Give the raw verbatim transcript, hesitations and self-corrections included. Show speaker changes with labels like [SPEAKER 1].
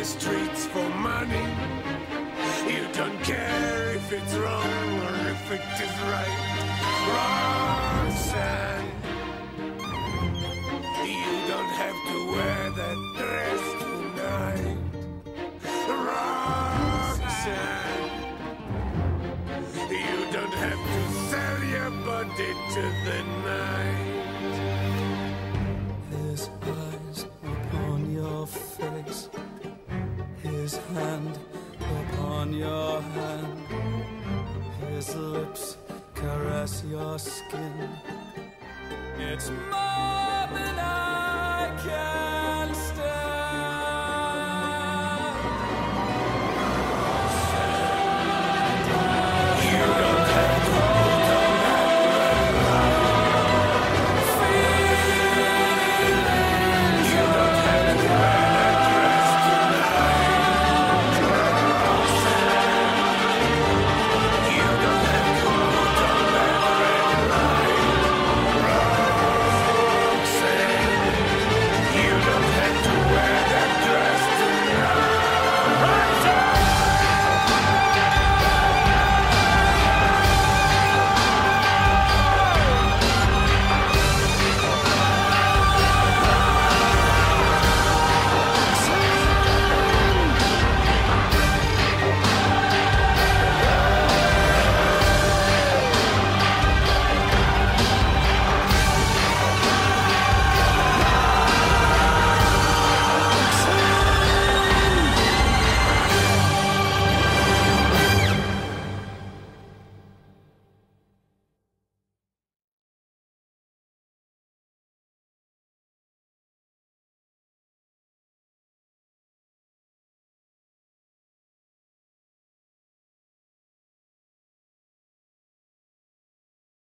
[SPEAKER 1] streets for money. You don't care if it's wrong or if it is right. Roxanne, you don't have to wear that dress tonight. Roxanne, you don't have to sell your body to the night.
[SPEAKER 2] His eyes upon your face, his hand upon your hand, his lips caress your skin. It's more than I can